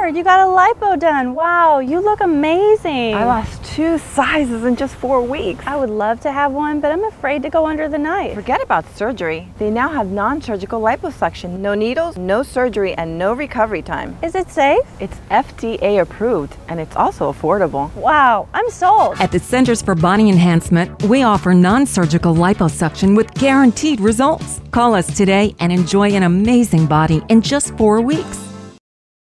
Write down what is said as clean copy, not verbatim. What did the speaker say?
Edward, you got a lipo done. Wow, you look amazing. I lost 2 sizes in just 4 weeks. I would love to have one, but I'm afraid to go under the knife. Forget about surgery. They now have non-surgical liposuction. No needles, no surgery, and no recovery time. Is it safe? It's FDA approved, and it's also affordable. Wow, I'm sold. At the Centers for Body Enhancement, we offer non-surgical liposuction with guaranteed results. Call us today and enjoy an amazing body in just 4 weeks.